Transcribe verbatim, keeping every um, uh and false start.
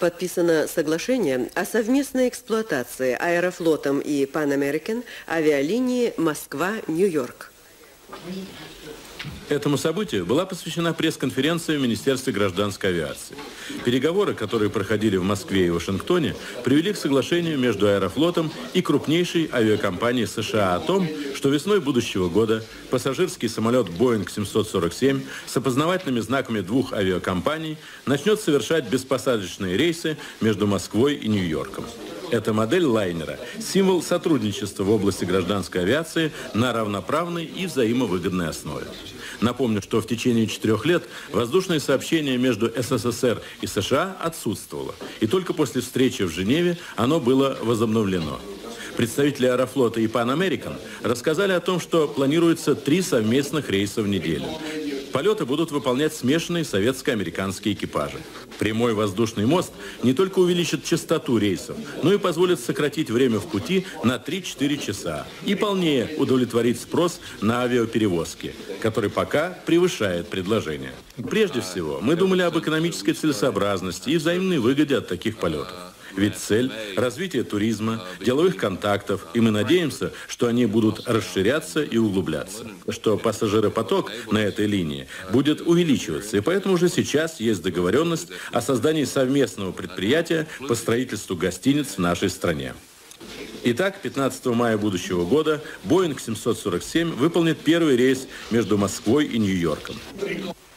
Подписано соглашение о совместной эксплуатации Аэрофлотом и Pan American авиалинии Москва-Нью-Йорк. Этому событию была посвящена пресс-конференция в Министерстве гражданской авиации. Переговоры, которые проходили в Москве и Вашингтоне, привели к соглашению между Аэрофлотом и крупнейшей авиакомпанией США о том, что весной будущего года пассажирский самолет Боинг семьсот сорок семь с опознавательными знаками двух авиакомпаний начнет совершать беспосадочные рейсы между Москвой и Нью-Йорком. Эта модель лайнера – символ сотрудничества в области гражданской авиации на равноправной и взаимовыгодной основе. Напомню, что в течение четырех лет воздушное сообщение между СССР и США отсутствовало, и только после встречи в Женеве оно было возобновлено. Представители Аэрофлота и Pan American рассказали о том, что планируется три совместных рейса в неделю. Полеты будут выполнять смешанные советско-американские экипажи. Прямой воздушный мост не только увеличит частоту рейсов, но и позволит сократить время в пути на три-четыре часа и полнее удовлетворить спрос на авиаперевозки, который пока превышает предложение. Прежде всего, мы думали об экономической целесообразности и взаимной выгоде от таких полетов. Ведь цель – развитие туризма, деловых контактов, и мы надеемся, что они будут расширяться и углубляться, что пассажиропоток на этой линии будет увеличиваться, и поэтому уже сейчас есть договоренность о создании совместного предприятия по строительству гостиниц в нашей стране. Итак, пятнадцатого мая будущего года Боинг семьсот сорок семь выполнит первый рейс между Москвой и Нью-Йорком.